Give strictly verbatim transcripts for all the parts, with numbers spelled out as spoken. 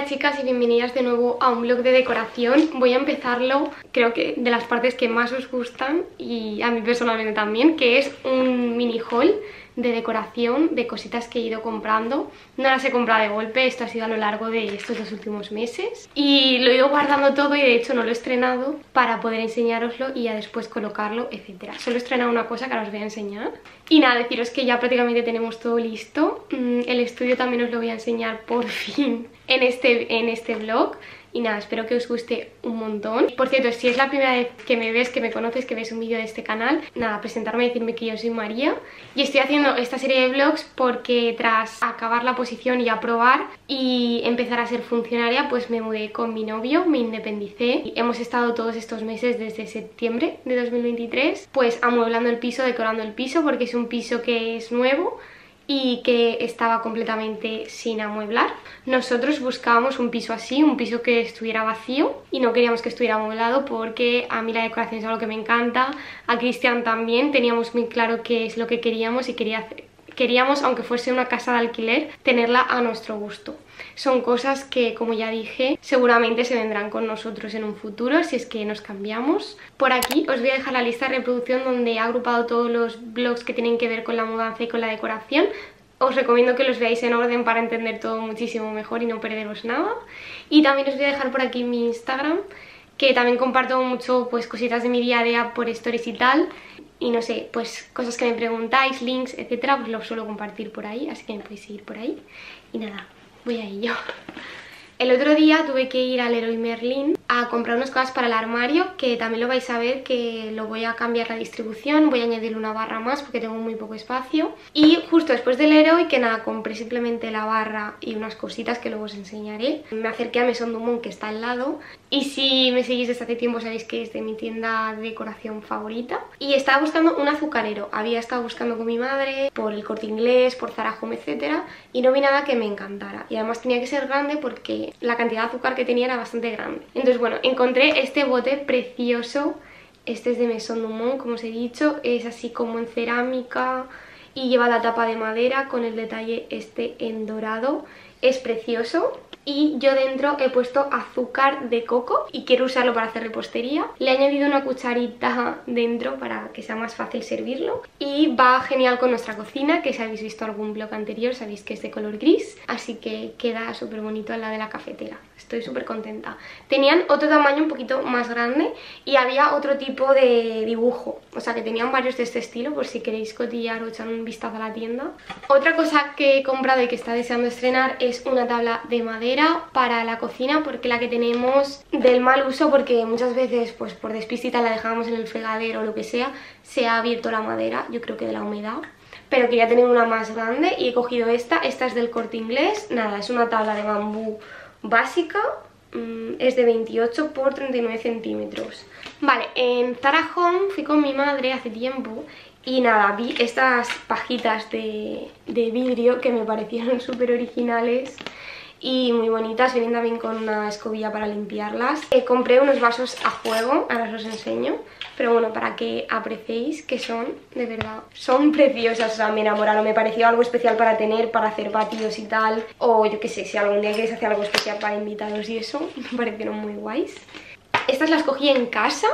Hola chicas y bienvenidas de nuevo a un vlog de decoración. Voy a empezarlo, creo que de las partes que más os gustan y a mí personalmente también, que es un mini haul de decoración, de cositas que he ido comprando. No las he comprado de golpe, esto ha sido a lo largo de estos dos últimos meses y lo he ido guardando todo y de hecho no lo he estrenado para poder enseñároslo y ya después colocarlo, etcétera. Solo he estrenado una cosa que ahora os voy a enseñar. Y nada, deciros que ya prácticamente tenemos todo listo. El estudio también os lo voy a enseñar por fin en este, en este vlog. Y nada, espero que os guste un montón. Por cierto, si es la primera vez que me ves, que me conoces, que ves un vídeo de este canal, nada, presentarme y decirme que yo soy María. Y estoy haciendo esta serie de vlogs porque tras acabar la posición y aprobar y empezar a ser funcionaria, pues me mudé con mi novio, me independicé. Y hemos estado todos estos meses desde septiembre de dos mil veintitrés, pues amueblando el piso, decorando el piso, porque es un piso que es nuevo y que estaba completamente sin amueblar. Nosotros buscábamos un piso así, un piso que estuviera vacío y no queríamos que estuviera amueblado porque a mí la decoración es algo que me encanta, a Cristian también, teníamos muy claro qué es lo que queríamos y quería hacer. Queríamos, aunque fuese una casa de alquiler, tenerla a nuestro gusto. Son cosas que, como ya dije, seguramente se vendrán con nosotros en un futuro si es que nos cambiamos. Por aquí os voy a dejar la lista de reproducción donde he agrupado todos los vlogs que tienen que ver con la mudanza y con la decoración. Os recomiendo que los veáis en orden para entender todo muchísimo mejor y no perderos nada. Y también os voy a dejar por aquí mi Instagram, que también comparto mucho pues cositas de mi día a día por stories y tal. Y no sé, pues cosas que me preguntáis, links, etcétera, pues los suelo compartir por ahí, así que me podéis seguir por ahí. Y nada, voy a ello. El otro día tuve que ir al Leroy Merlin a comprar unas cosas para el armario, que también lo vais a ver que lo voy a cambiar la distribución, voy a añadirle una barra más porque tengo muy poco espacio. Y justo después del Leroy, que nada, compré simplemente la barra y unas cositas que luego os enseñaré. Me acerqué a Maison Dumont, que está al lado, y si me seguís desde hace tiempo sabéis que es de mi tienda de decoración favorita. Y estaba buscando un azucarero, había estado buscando con mi madre por el Corte Inglés, por Zara Home, etcétera, y no vi nada que me encantara. Y además tenía que ser grande porque la cantidad de azúcar que tenía era bastante grande. Entonces bueno, encontré este bote precioso. Este es de Maison Dumont, como os he dicho, es así como en cerámica y lleva la tapa de madera con el detalle este en dorado. Es precioso. Y yo dentro he puesto azúcar de coco y quiero usarlo para hacer repostería. Le he añadido una cucharita dentro para que sea más fácil servirlo. Y va genial con nuestra cocina, que si habéis visto algún vlog anterior sabéis que es de color gris. Así que queda súper bonito al lado de la cafetera. Estoy súper contenta. Tenían otro tamaño un poquito más grande y había otro tipo de dibujo. O sea que tenían varios de este estilo por si queréis cotillar o echar un vistazo a la tienda. Otra cosa que he comprado y que está deseando estrenar es una tabla de madera para la cocina, porque la que tenemos del mal uso, porque muchas veces pues por despistita la dejábamos en el fregadero o lo que sea, se ha abierto la madera, yo creo que de la humedad, pero quería tener una más grande y he cogido esta. Esta es del Corte Inglés, nada, es una tabla de bambú básica, es de veintiocho por treinta y nueve centímetros. Vale, en Zara Home fui con mi madre hace tiempo y nada, vi estas pajitas de, de vidrio que me parecieron súper originales y muy bonitas, vienen también con una escobilla para limpiarlas. Eh, compré unos vasos a juego, ahora os los enseño, pero bueno, para que apreciéis que son, de verdad, son preciosas. O sea, me enamoraron, me pareció algo especial para tener, para hacer batidos y tal, o yo qué sé, si algún día queréis hacer algo especial para invitados y eso, me parecieron muy guays. Estas las cogí en casa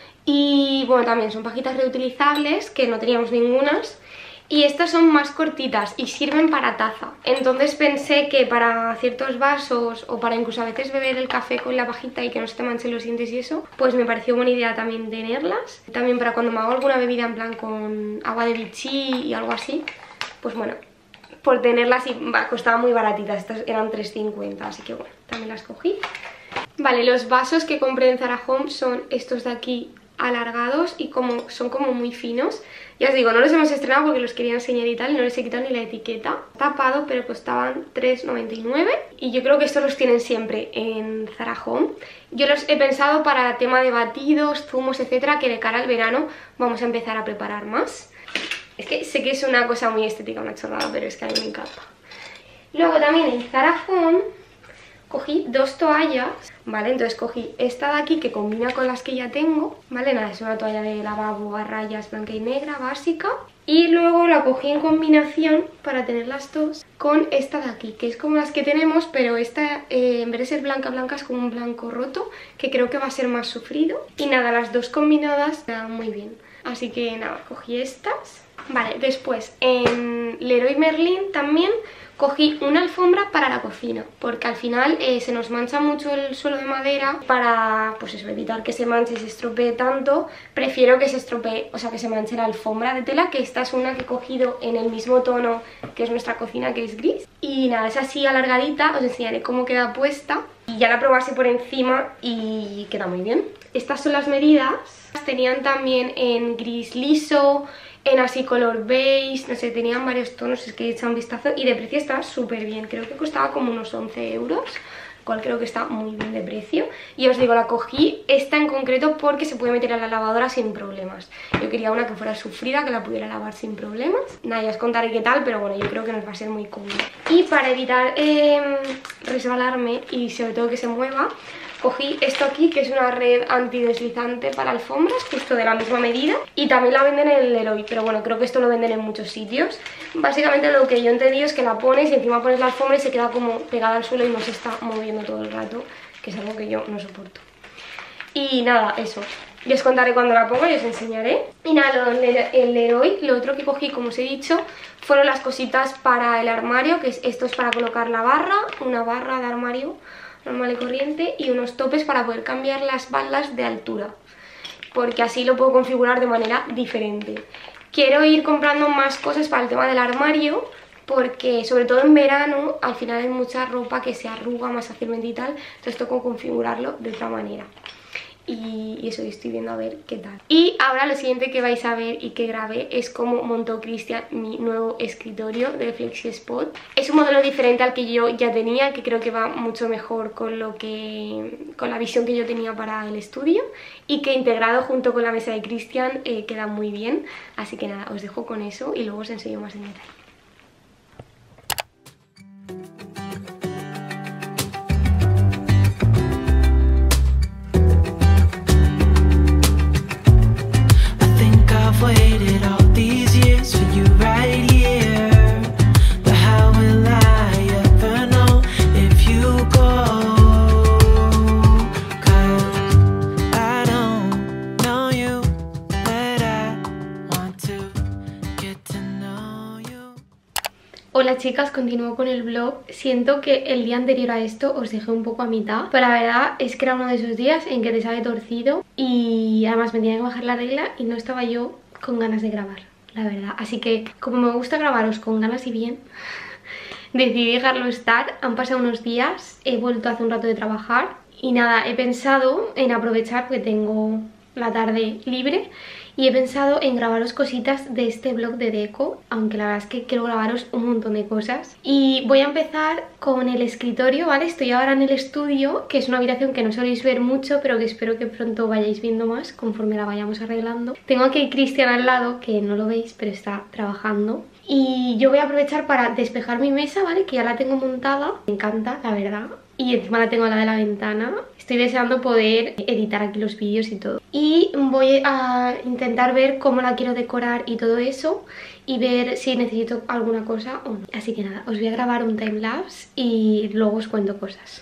y bueno, también son pajitas reutilizables, que no teníamos ningunas. Y estas son más cortitas y sirven para taza. Entonces pensé que para ciertos vasos o para incluso a veces beber el café con la pajita y que no se te manchen los dientes y eso, pues me pareció buena idea también tenerlas. También para cuando me hago alguna bebida en plan con agua de vichy y algo así, pues bueno, por tenerlas, y bah, costaban muy baratitas, estas eran tres cincuenta, así que bueno, también las cogí. Vale, los vasos que compré en Zara Home son estos de aquí, alargados, y como son como muy finos. Ya os digo, no los hemos estrenado porque los quería enseñar y tal, y no les he quitado ni la etiqueta. Tapado, pero costaban tres noventa y nueve y yo creo que estos los tienen siempre en Zara Home. Yo los he pensado para tema de batidos, zumos, etcétera, que de cara al verano vamos a empezar a preparar más. Es que sé que es una cosa muy estética, una chorrada, pero es que a mí me encanta. Luego también en Zara Home cogí dos toallas, ¿vale? Entonces cogí esta de aquí que combina con las que ya tengo, ¿vale? Nada, es una toalla de lavabo a rayas blanca y negra, básica. Y luego la cogí en combinación para tener las dos con esta de aquí, que es como las que tenemos, pero esta eh, en vez de ser blanca blanca es como un blanco roto, que creo que va a ser más sufrido. Y nada, las dos combinadas quedan muy bien. Así que nada, cogí estas. Vale, después en Leroy Merlin también cogí una alfombra para la cocina, porque al final eh, se nos mancha mucho el suelo de madera. Para pues eso, evitar que se manche y se estropee tanto, prefiero que se estropee, o sea que se manche la alfombra de tela, que esta es una que he cogido en el mismo tono que es nuestra cocina, que es gris. Y nada, es así alargadita, os enseñaré cómo queda puesta. Y ya la probase por encima y queda muy bien. Estas son las medidas. Tenían también en gris liso, en así color beige, no sé, tenían varios tonos, es que he echado un vistazo. Y de precio está súper bien, creo que costaba como unos once euros, cual creo que está muy bien de precio. Y os digo, la cogí esta en concreto porque se puede meter a la lavadora sin problemas. Yo quería una que fuera sufrida, que la pudiera lavar sin problemas. Nada, ya os contaré qué tal, pero bueno, yo creo que nos va a ser muy cómodo. Y para evitar eh, resbalarme y sobre todo que se mueva, cogí esto aquí, que es una red antideslizante para alfombras, justo de la misma medida. Y también la venden en el Leroy, pero bueno, creo que esto lo venden en muchos sitios. Básicamente lo que yo he entendido es que la pones y encima pones la alfombra y se queda como pegada al suelo y no se está moviendo todo el rato, que es algo que yo no soporto. Y nada, eso. Ya os contaré cuando la ponga y os enseñaré. Y nada, el Leroy, lo otro que cogí, como os he dicho, fueron las cositas para el armario, que es, esto es para colocar la barra, una barra de armario normal y corriente, y unos topes para poder cambiar las baldas de altura, porque así lo puedo configurar de manera diferente. Quiero ir comprando más cosas para el tema del armario, porque sobre todo en verano al final hay mucha ropa que se arruga más fácilmente y tal, entonces tengo que configurarlo de otra manera. Y eso, estoy viendo a ver qué tal. Y ahora lo siguiente que vais a ver y que grabé es cómo montó Cristian mi nuevo escritorio de FlexiSpot. Es un modelo diferente al que yo ya tenía, que creo que va mucho mejor con lo que con la visión que yo tenía para el estudio, y que integrado junto con la mesa de Cristian eh, queda muy bien. Así que nada, os dejo con eso y luego os enseño más en detalle. Waited all these years for you right here, but how will I ever know if you go? 'Cause I don't know you, but I want to get to know you. Hola chicas, continúo con el vlog. Siento que el día anterior a esto os dejé un poco a mitad, pero la verdad es que era uno de esos días en que te sale torcido y además me tenía que bajar la regla y no estaba yo con ganas de grabar, la verdad. Así que, como me gusta grabaros con ganas y bien, decidí dejarlo estar. Han pasado unos días, he vuelto hace un rato de trabajar y nada, he pensado en aprovechar porque tengo la tarde libre y he pensado en grabaros cositas de este vlog de deco, aunque la verdad es que quiero grabaros un montón de cosas. Y voy a empezar con el escritorio, ¿vale? Estoy ahora en el estudio, que es una habitación que no soléis ver mucho, pero que espero que pronto vayáis viendo más conforme la vayamos arreglando. Tengo aquí a Cristian al lado, que no lo veis, pero está trabajando. Y yo voy a aprovechar para despejar mi mesa, ¿vale? Que ya la tengo montada, me encanta, la verdad. Y encima la tengo a la de la ventana. Estoy deseando poder editar aquí los vídeos y todo. Y voy a intentar ver cómo la quiero decorar y todo eso, y ver si necesito alguna cosa o no. Así que nada, os voy a grabar un timelapse y luego os cuento cosas.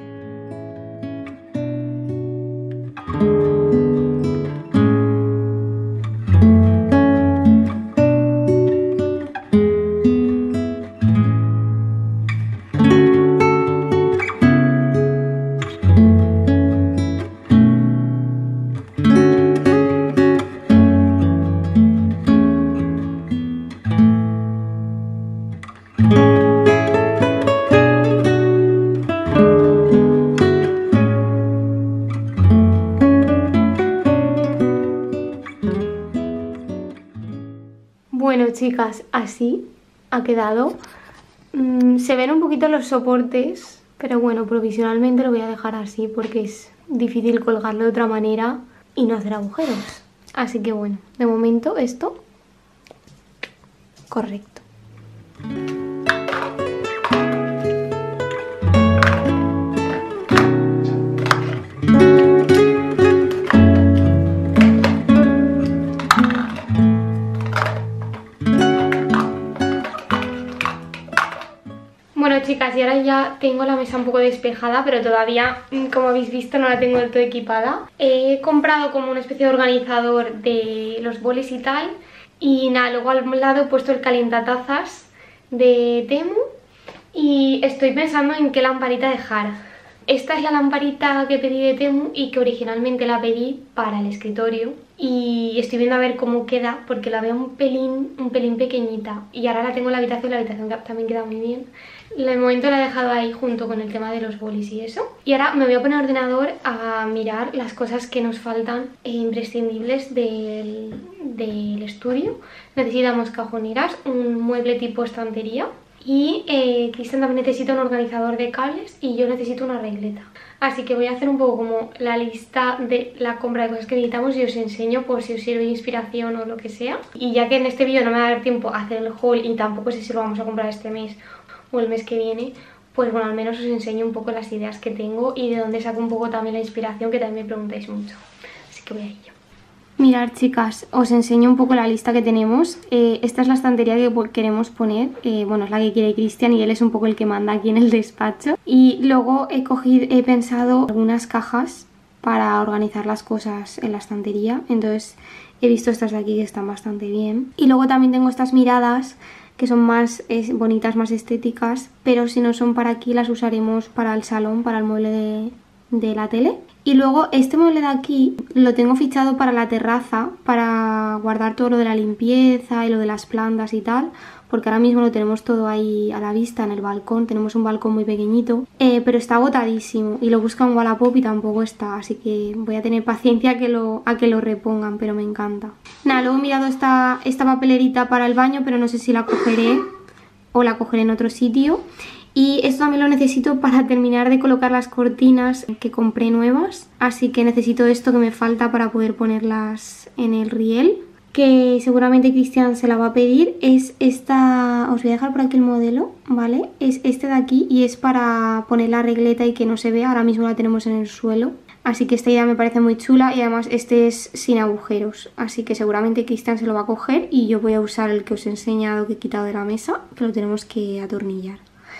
Bueno chicas, así ha quedado. Mm, se ven un poquito los soportes, pero bueno, provisionalmente lo voy a dejar así porque es difícil colgarlo de otra manera y no hacer agujeros. Así que bueno, de momento esto correcto. chicas, y ahora ya tengo la mesa un poco despejada, pero todavía, como habéis visto, no la tengo del todo equipada. He comprado como una especie de organizador de los bolis y tal. Y nada, luego al lado he puesto el calientatazas de Temu. Y estoy pensando en qué lamparita dejar. Esta es la lamparita que pedí de Temu y que originalmente la pedí para el escritorio. Y estoy viendo a ver cómo queda, porque la veo un pelín, un pelín pequeñita. Y ahora la tengo en la habitación, la habitación también queda muy bien. De momento la he dejado ahí junto con el tema de los bolis y eso. Y ahora me voy a poner al ordenador a mirar las cosas que nos faltan e imprescindibles del, del estudio. Necesitamos cajoneras, un mueble tipo estantería. Y eh, Cristian también necesita un organizador de cables y yo necesito una regleta. Así que voy a hacer un poco como la lista de la compra de cosas que necesitamos y os enseño por si os sirve de inspiración o lo que sea. Y ya que en este vídeo no me va a dar tiempo a hacer el haul y tampoco sé si lo vamos a comprar este mes o el mes que viene, pues bueno, al menos os enseño un poco las ideas que tengo y de dónde saco un poco también la inspiración, que también me preguntáis mucho. Así que voy a ello. Mirad, chicas, os enseño un poco la lista que tenemos. Eh, esta es la estantería que queremos poner. Eh, bueno, es la que quiere Cristian y él es un poco el que manda aquí en el despacho. Y luego he cogido, he pensado algunas cajas para organizar las cosas en la estantería. Entonces he visto estas de aquí que están bastante bien. Y luego también tengo estas miradas que son más eh, bonitas, más estéticas. Pero si no son para aquí, las usaremos para el salón, para el mueble de, de la tele. Y luego este mueble de aquí lo tengo fichado para la terraza, para guardar todo lo de la limpieza y lo de las plantas y tal, porque ahora mismo lo tenemos todo ahí a la vista en el balcón. Tenemos un balcón muy pequeñito, eh, pero está agotadísimo y lo busca en Wallapop y tampoco está, así que voy a tener paciencia a que lo, a que lo repongan, pero me encanta. Nada, luego he mirado esta, esta papelerita para el baño, pero no sé si la cogeré o la cogeré en otro sitio. Y esto también lo necesito para terminar de colocar las cortinas que compré nuevas. Así que necesito esto que me falta para poder ponerlas en el riel, que seguramente Cristian se la va a pedir. Es esta, os voy a dejar por aquí el modelo, ¿vale? Es este de aquí y es para poner la regleta y que no se vea. Ahora mismo la tenemos en el suelo. Así que esta idea me parece muy chula y además este es sin agujeros. Así que seguramente Cristian se lo va a coger y yo voy a usar el que os he enseñado que he quitado de la mesa, que lo tenemos que atornillar.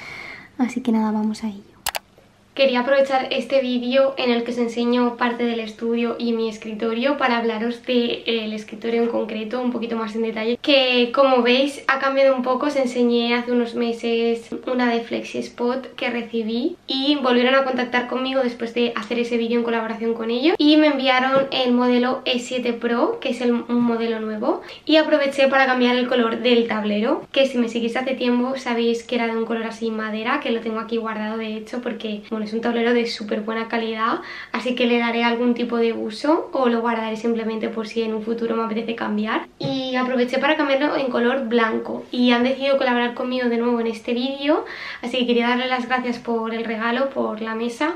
Así que nada, vamos a ello. Quería aprovechar este vídeo en el que os enseño parte del estudio y mi escritorio para hablaros del escritorio en concreto, un poquito más en detalle, que como veis ha cambiado un poco. Os enseñé hace unos meses una de FlexiSpot que recibí y volvieron a contactar conmigo después de hacer ese vídeo en colaboración con ellos y me enviaron el modelo E siete Pro, que es el, un modelo nuevo, y aproveché para cambiar el color del tablero, que si me seguís hace tiempo sabéis que era de un color así madera, que lo tengo aquí guardado de hecho porque bueno, es un tablero de súper buena calidad, así que le daré algún tipo de uso o lo guardaré simplemente por si en un futuro me apetece cambiar. Y aproveché para cambiarlo en color blanco y han decidido colaborar conmigo de nuevo en este vídeo, así que quería darle las gracias por el regalo, por la mesa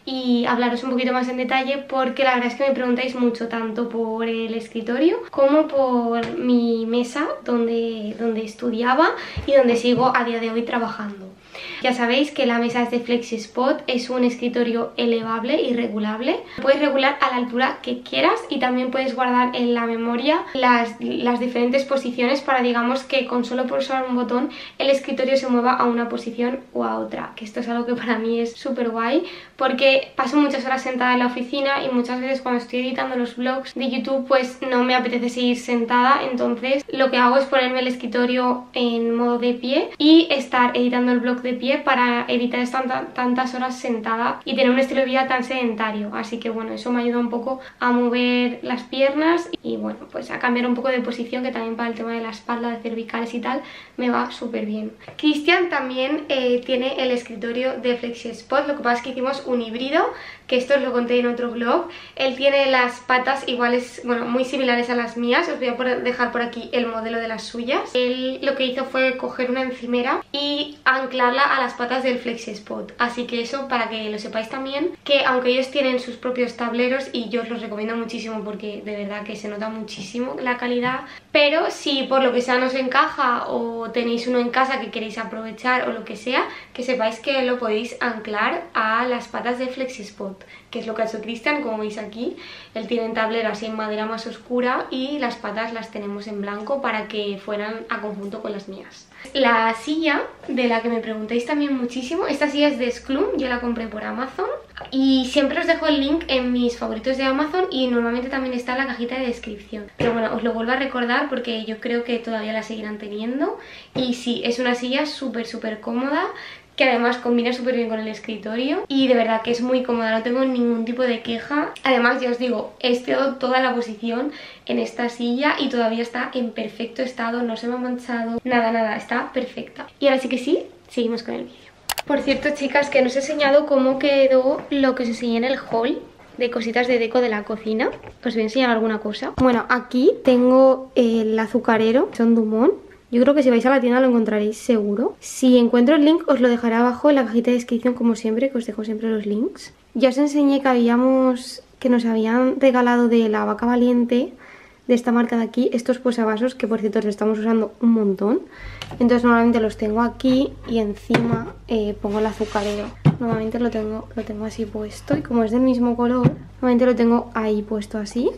y hablaros un poquito más en detalle porque la verdad es que me preguntáis mucho tanto por el escritorio como por mi mesa donde, donde estudiaba y donde sigo a día de hoy trabajando. Ya sabéis que la mesa es de FlexiSpot, es un escritorio elevable y regulable. Puedes regular a la altura que quieras y también puedes guardar en la memoria las, las diferentes posiciones para, digamos, que con solo pulsar un botón el escritorio se mueva a una posición o a otra. Que esto es algo que para mí es súper guay porque paso muchas horas sentada en la oficina y muchas veces cuando estoy editando los vlogs de YouTube pues no me apetece seguir sentada, entonces lo que hago es ponerme el escritorio en modo de pie y estar editando el vlog de pie para evitar estar tantas horas sentada y tener un estilo de vida tan sedentario. Así que bueno, eso me ayuda un poco a mover las piernas y bueno, pues a cambiar un poco de posición, que también para el tema de la espalda, de cervicales y tal, me va súper bien. Cristian también eh, tiene el escritorio de FlexiSpot, lo que pasa es que hicimos un híbrido, que esto os lo conté en otro vlog. Él tiene las patas iguales, bueno, muy similares a las mías. Os voy a dejar por aquí el modelo de las suyas. Él lo que hizo fue coger una encimera y anclarla a las patas del FlexiSpot. Así que eso, para que lo sepáis también, que aunque ellos tienen sus propios tableros y yo os los recomiendo muchísimo porque de verdad que se nota muchísimo la calidad, pero si por lo que sea no os encaja o tenéis uno en casa que queréis aprovechar o lo que sea, que sepáis que lo podéis anclar a las patas de FlexiSpot. spot, que es lo que ha hecho Cristian, como veis aquí. Él tiene en tablero así en madera más oscura y las patas las tenemos en blanco para que fueran a conjunto con las mías. La silla, de la que me preguntáis también muchísimo, esta silla es de Sclum, yo la compré por Amazon y siempre os dejo el link en mis favoritos de Amazon y normalmente también está en la cajita de descripción. Pero bueno, os lo vuelvo a recordar porque yo creo que todavía la seguirán teniendo. Y sí, es una silla súper súper cómoda, que además combina súper bien con el escritorio y de verdad que es muy cómoda, no tengo ningún tipo de queja. Además, ya os digo, he estirado toda la posición en esta silla y todavía está en perfecto estado, no se me ha manchado, nada, nada, está perfecta. Y ahora sí que sí, seguimos con el vídeo. Por cierto, chicas, que no os he enseñado cómo quedó lo que os enseñé en el haul de cositas de deco de la cocina. Os voy a enseñar alguna cosa. Bueno, aquí tengo el azucarero Son Dumont. Yo creo que si vais a la tienda lo encontraréis seguro. Si encuentro el link os lo dejaré abajo en la cajita de descripción como siempre, que os dejo siempre los links. Ya os enseñé que habíamos, que nos habían regalado de la Vaca Valiente, de esta marca de aquí, estos posavasos, que por cierto los estamos usando un montón. Entonces normalmente los tengo aquí y encima eh, pongo el azucarero. Normalmente lo tengo, lo tengo así puesto y como es del mismo color, normalmente lo tengo ahí puesto así.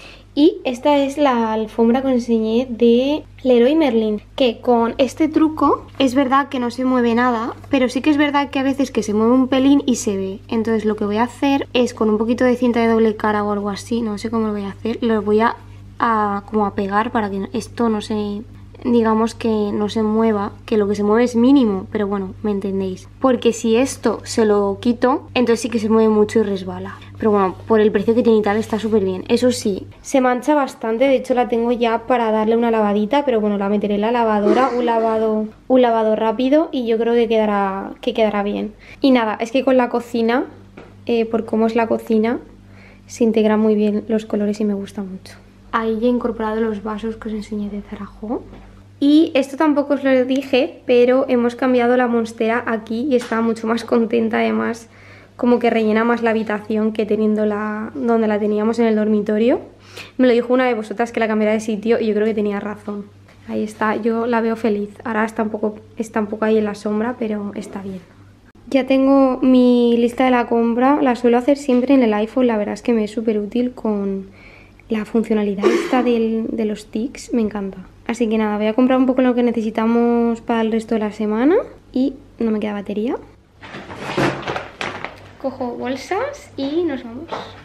Y esta es la alfombra que os enseñé de Leroy Merlin, que con este truco es verdad que no se mueve nada, pero sí que es verdad que a veces que se mueve un pelín y se ve. Entonces lo que voy a hacer es con un poquito de cinta de doble cara o algo así, no sé cómo lo voy a hacer, lo voy a, a como a pegar para que esto no se... digamos que no se mueva, que lo que se mueve es mínimo, pero bueno, me entendéis. Porque si esto se lo quito, entonces sí que se mueve mucho y resbala. Pero bueno, por el precio que tiene y tal está súper bien. Eso sí, se mancha bastante, de hecho la tengo ya para darle una lavadita, pero bueno, la meteré en la lavadora, un lavado, un lavado rápido y yo creo que quedará, que quedará bien. Y nada, es que con la cocina, eh, por cómo es la cocina, se integran muy bien los colores y me gusta mucho. Ahí ya he incorporado los vasos que os enseñé de Zarajo. Y esto tampoco os lo dije, pero hemos cambiado la monstera aquí y está mucho más contenta, además como que rellena más la habitación que teniendo la donde la teníamos en el dormitorio. Me lo dijo una de vosotras que la cambiara de sitio y yo creo que tenía razón. Ahí está, yo la veo feliz. Ahora está un poco, está un poco ahí en la sombra, pero está bien. Ya tengo mi lista de la compra, la suelo hacer siempre en el iPhone, la verdad es que me es súper útil con la funcionalidad esta del, de los tics, me encanta. Así que nada, voy a comprar un poco lo que necesitamos para el resto de la semana y no me queda batería. Cojo bolsas y nos vamos.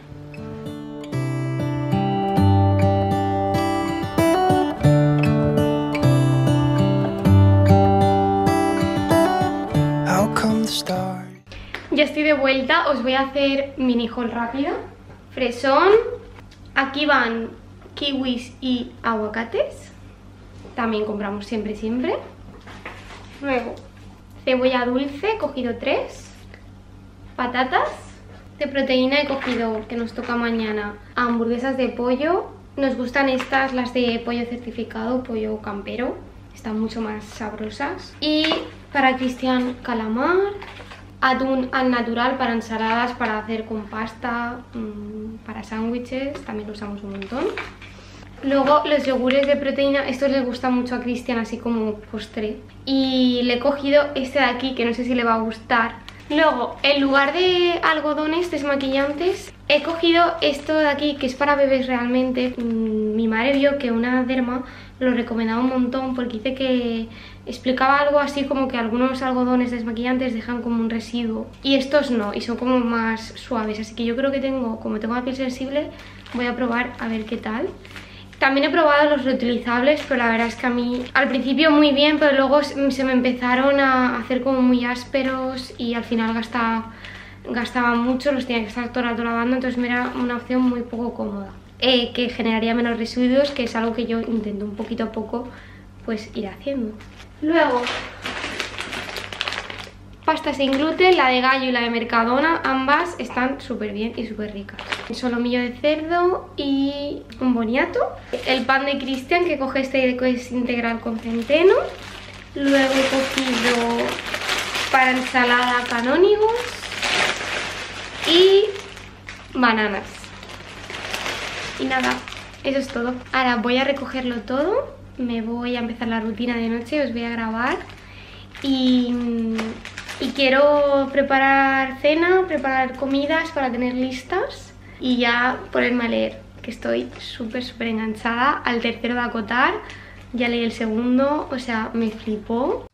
Ya estoy de vuelta, os voy a hacer mini haul rápido. Fresón, aquí van kiwis y aguacates. También compramos siempre, siempre. Luego, cebolla dulce, he cogido tres. Patatas. De proteína he cogido, que nos toca mañana, hamburguesas de pollo. Nos gustan estas, las de pollo certificado, pollo campero. Están mucho más sabrosas. Y para Cristian, calamar. Atún al natural para ensaladas, para hacer con pasta, mmm, para sándwiches. También lo usamos un montón. Luego los yogures de proteína, estos les gusta mucho a Cristian así como postre. Y le he cogido este de aquí, que no sé si le va a gustar. Luego, en lugar de algodones desmaquillantes, he cogido esto de aquí, que es para bebés realmente. Mi madre vio que una derma lo recomendaba un montón porque dice que explicaba algo así como que algunos algodones desmaquillantes dejan como un residuo y estos no, y son como más suaves. Así que yo creo que tengo, como tengo la piel sensible, voy a probar a ver qué tal. También he probado los reutilizables, pero la verdad es que a mí al principio muy bien, pero luego se me empezaron a hacer como muy ásperos y al final gastaba, gastaba mucho, los tenía que estar todo el rato lavando, entonces me era una opción muy poco cómoda. Eh, que generaría menos residuos, que es algo que yo intento un poquito a poco pues ir haciendo. Luego, pasta sin gluten, la de Gallo y la de Mercadona, ambas están súper bien y súper ricas. Solomillo de cerdo y un boniato. El pan de Cristian, que coge este que es integral con centeno. Luego he cogido para ensalada canónigos y bananas. Y nada, eso es todo. Ahora voy a recogerlo todo, me voy a empezar la rutina de noche, os voy a grabar y... y quiero preparar cena, preparar comidas para tener listas y ya ponerme a leer, que estoy súper súper enganchada al tercero de Acotar. Ya leí el segundo, o sea, me flipó.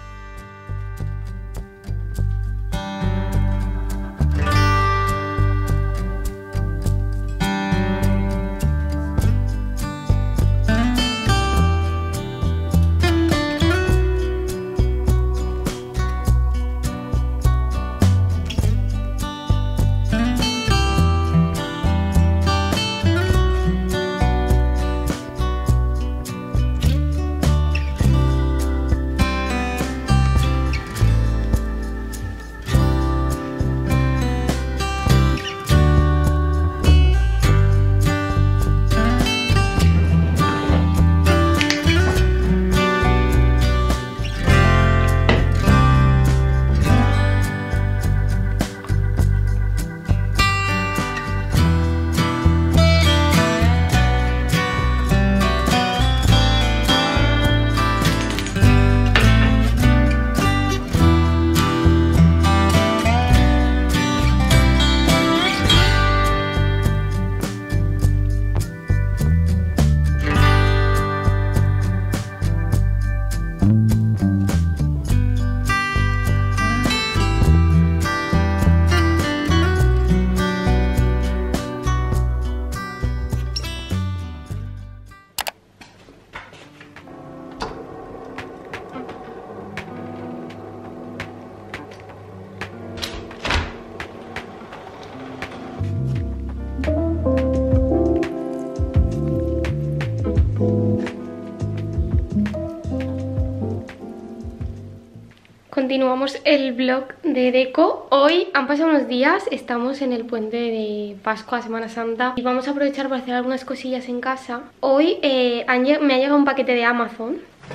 Continuamos el vlog de deco. Hoy han pasado unos días, estamos en el puente de Pascua, Semana Santa, y vamos a aprovechar para hacer algunas cosillas en casa. Hoy eh, han, me ha llegado un paquete de Amazon,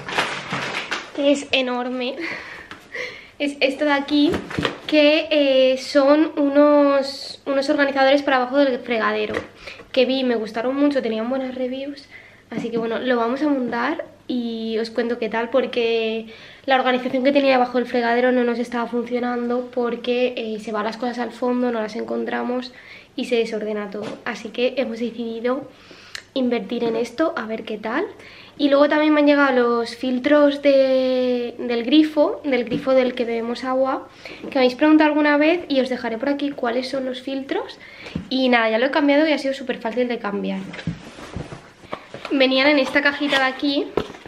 que es enorme. Es esto de aquí, que eh, son unos, unos organizadores para abajo del fregadero, que vi, me gustaron mucho, tenían buenas reviews. Así que bueno, lo vamos a montar y os cuento qué tal, porque la organización que tenía debajo del fregadero no nos estaba funcionando, porque eh, se van las cosas al fondo, no las encontramos y se desordena todo. Así que hemos decidido invertir en esto, a ver qué tal. Y luego también me han llegado los filtros de, del grifo, del grifo del que bebemos agua, que me habéis preguntado alguna vez, y os dejaré por aquí cuáles son los filtros. Y nada, ya lo he cambiado y ha sido súper fácil de cambiar. Venían en esta cajita de aquí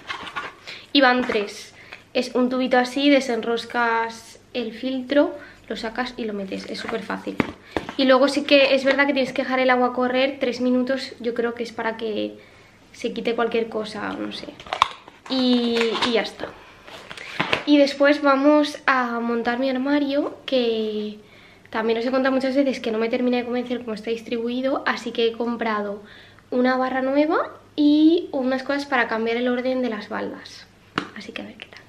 y van tres. Es un tubito así, desenroscas el filtro, lo sacas y lo metes, es súper fácil. Y luego sí que es verdad que tienes que dejar el agua correr tres minutos, yo creo que es para que se quite cualquier cosa, no sé. Y, y ya está. Y después vamos a montar mi armario, que también os he contado muchas veces que no me terminé de convencer cómo está distribuido, así que he comprado una barra nueva y unas cosas para cambiar el orden de las baldas. Así que a ver qué tal.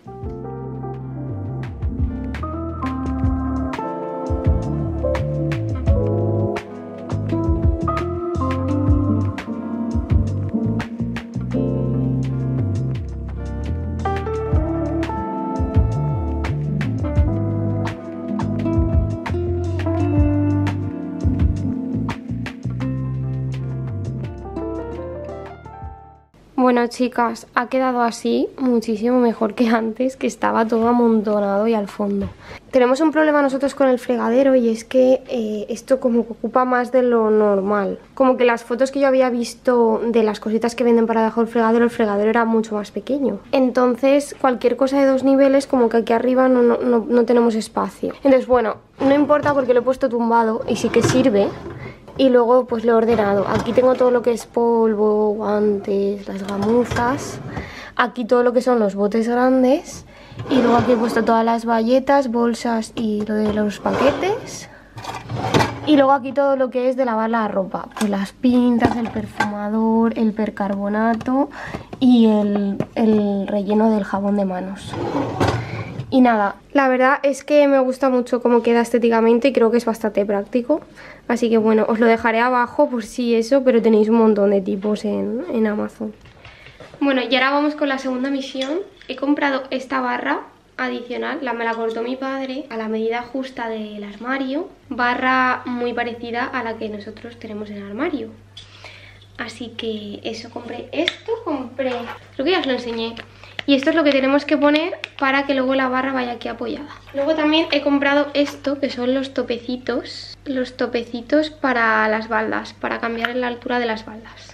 Bueno, chicas, ha quedado así, muchísimo mejor que antes, que estaba todo amontonado y al fondo. Tenemos un problema nosotros con el fregadero, y es que eh, esto como que ocupa más de lo normal. Como que las fotos que yo había visto de las cositas que venden para debajo del fregadero, el fregadero era mucho más pequeño. Entonces cualquier cosa de dos niveles, como que aquí arriba no, no, no, no tenemos espacio. Entonces bueno, no importa porque lo he puesto tumbado y sí que sirve. Y luego pues lo he ordenado. Aquí tengo todo lo que es polvo, guantes, las gamuzas. Aquí todo lo que son los botes grandes. Y luego aquí he puesto todas las bayetas, bolsas y lo de los paquetes. Y luego aquí todo lo que es de lavar la ropa. Pues las pinzas, el perfumador, el percarbonato y el, el relleno del jabón de manos. Y nada, la verdad es que me gusta mucho cómo queda estéticamente y creo que es bastante práctico. Así que bueno, os lo dejaré abajo por si eso, pero tenéis un montón de tipos en, en Amazon. Bueno, y ahora vamos con la segunda misión. He comprado esta barra adicional, la me la cortó mi padre a la medida justa del armario, barra muy parecida a la que nosotros tenemos en el armario. Así que eso, compré esto, compré, creo que ya os lo enseñé. Y esto es lo que tenemos que poner para que luego la barra vaya aquí apoyada. Luego también he comprado esto, que son los topecitos. Los topecitos para las baldas, para cambiar la altura de las baldas.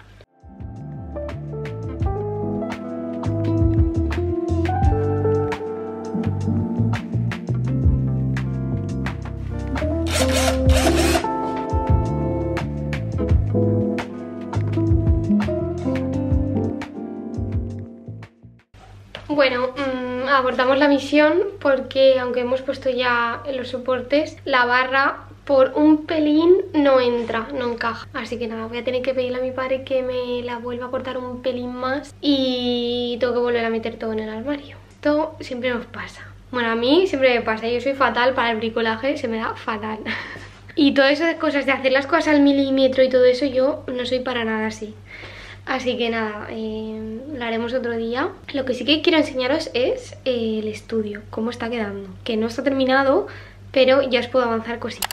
Bueno, mmm, abortamos la misión porque aunque hemos puesto ya los soportes, la barra por un pelín no entra, no encaja. Así que nada, voy a tener que pedirle a mi padre que me la vuelva a cortar un pelín más y tengo que volver a meter todo en el armario. Esto siempre nos pasa. Bueno, a mí siempre me pasa, yo soy fatal para el bricolaje, se me da fatal. Y todas esas cosas de hacer las cosas al milímetro y todo eso, yo no soy para nada así. Así que nada, eh, lo haremos otro día. Lo que sí que quiero enseñaros es eh, el estudio, cómo está quedando. Que no está terminado, pero ya os puedo avanzar cositas.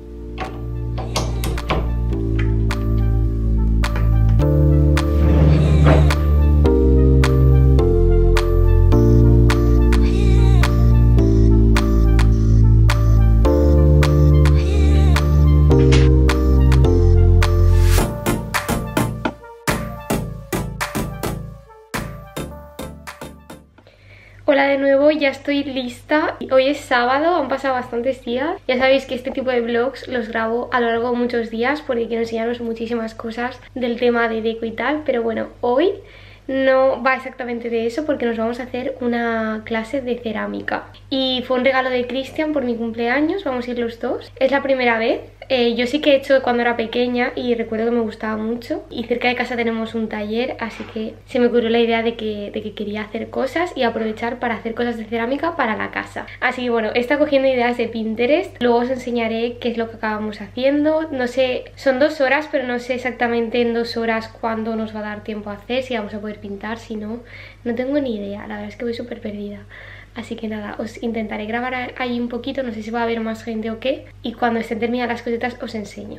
Hola de nuevo, ya estoy lista. Hoy es sábado, han pasado bastantes días. Ya sabéis que este tipo de vlogs los grabo a lo largo de muchos días porque quiero enseñaros muchísimas cosas del tema de deco y tal. Pero bueno, hoy no va exactamente de eso porque nos vamos a hacer una clase de cerámica. Y fue un regalo de Cristian por mi cumpleaños, vamos a ir los dos. Es la primera vez. Eh, yo sí que he hecho cuando era pequeña y recuerdo que me gustaba mucho. Y cerca de casa tenemos un taller, así que se me ocurrió la idea de que, de que quería hacer cosas y aprovechar para hacer cosas de cerámica para la casa. Así que bueno, he estado cogiendo ideas de Pinterest. Luego os enseñaré qué es lo que acabamos haciendo. No sé, son dos horas, pero no sé exactamente en dos horas cuándo nos va a dar tiempo a hacer, si vamos a poder pintar, si no, no tengo ni idea. La verdad es que voy súper perdida. Así que nada, os intentaré grabar ahí un poquito, no sé si va a haber más gente o qué. Y cuando estén terminadas las cositas os enseño.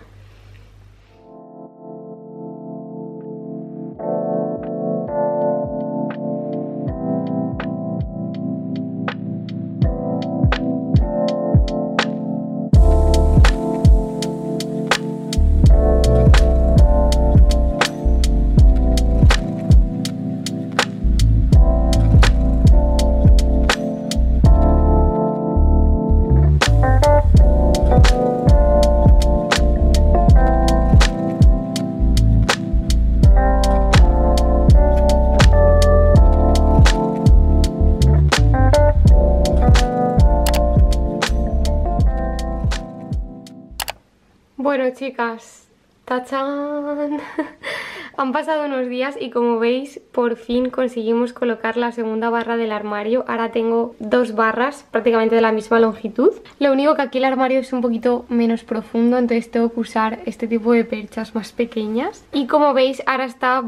Bueno, chicas, ¡tachán! Han pasado unos días y como veis por fin conseguimos colocar la segunda barra del armario. Ahora tengo dos barras prácticamente de la misma longitud. Lo único que aquí el armario es un poquito menos profundo, entonces tengo que usar este tipo de perchas más pequeñas. Y como veis ahora está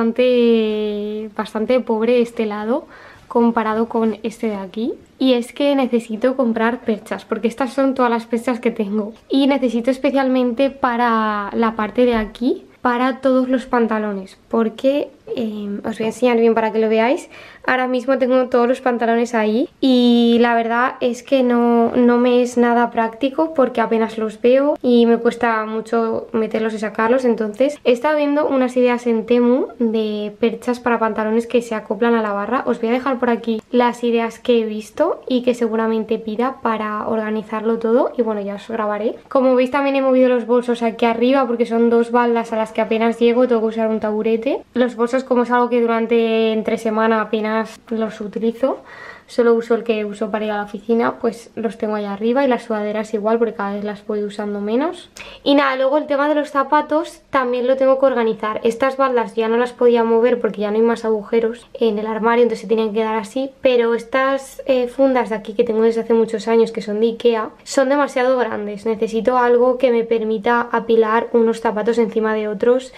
bastante, bastante pobre este lado comparado con este de aquí. Y es que necesito comprar perchas porque estas son todas las perchas que tengo. Y necesito especialmente para la parte de aquí, para todos los pantalones, porque eh, os voy a enseñar bien para que lo veáis. Ahora mismo tengo todos los pantalones ahí y la verdad es que no, no me es nada práctico porque apenas los veo y me cuesta mucho meterlos y sacarlos. Entonces he estado viendo unas ideas en Temu de perchas para pantalones que se acoplan a la barra. Os voy a dejar por aquí las ideas que he visto y que seguramente pida para organizarlo todo y bueno, ya os grabaré. Como veis también he movido los bolsos aquí arriba porque son dos baldas a las que apenas llego, tengo que usar un taburete. Los bolsos, como es algo que durante entre semana apenas los utilizo, solo uso el que uso para ir a la oficina, pues los tengo ahí arriba, y las sudaderas igual porque cada vez las voy usando menos. Y nada, luego el tema de los zapatos también lo tengo que organizar. Estas baldas ya no las podía mover porque ya no hay más agujeros en el armario, entonces se tenían que quedar así, pero estas eh, fundas de aquí que tengo desde hace muchos años, que son de Ikea, son demasiado grandes. Necesito algo que me permita apilar unos zapatos encima de otros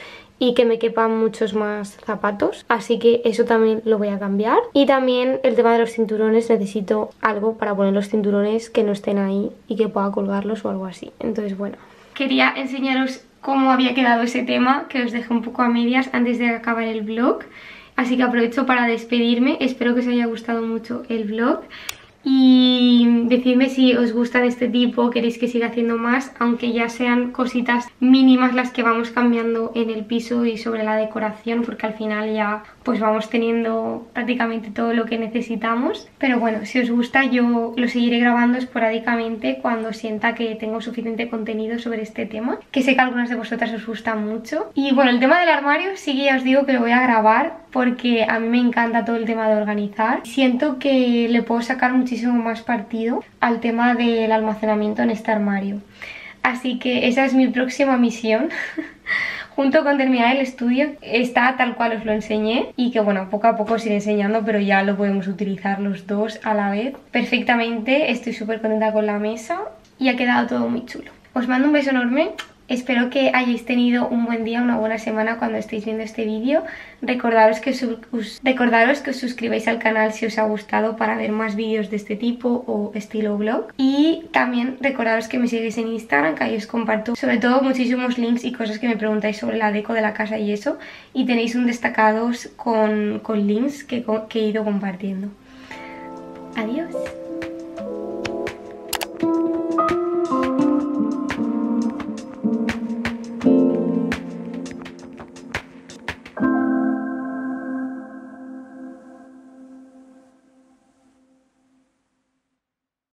y que me quepan muchos más zapatos, así que eso también lo voy a cambiar. Y también el tema de los cinturones, necesito algo para poner los cinturones que no estén ahí y que pueda colgarlos o algo así. Entonces bueno, quería enseñaros cómo había quedado ese tema, que os dejé un poco a medias antes de acabar el vlog. Así que aprovecho para despedirme, espero que os haya gustado mucho el vlog. Y decidme si os gusta de este tipo, queréis que siga haciendo más, aunque ya sean cositas mínimas las que vamos cambiando en el piso y sobre la decoración, porque al final ya pues vamos teniendo prácticamente todo lo que necesitamos. Pero bueno, si os gusta yo lo seguiré grabando esporádicamente cuando sienta que tengo suficiente contenido sobre este tema, que sé que a algunas de vosotras os gusta mucho. Y bueno, el tema del armario sí que ya os digo que lo voy a grabar porque a mí me encanta todo el tema de organizar. Siento que le puedo sacar muchísimo más partido al tema del almacenamiento en este armario. Así que esa es mi próxima misión. Junto con terminar el estudio, está tal cual os lo enseñé y que bueno, poco a poco os iré enseñando, pero ya lo podemos utilizar los dos a la vez perfectamente. Estoy súper contenta con la mesa y ha quedado todo muy chulo. Os mando un beso enorme. Espero que hayáis tenido un buen día, una buena semana cuando estéis viendo este vídeo. Recordaros que, os, recordaros que os suscribáis al canal si os ha gustado para ver más vídeos de este tipo o estilo vlog. Y también recordaros que me sigáis en Instagram, que ahí os comparto sobre todo muchísimos links y cosas que me preguntáis sobre la deco de la casa y eso. Y tenéis un destacados con, con links que, que he ido compartiendo. Adiós.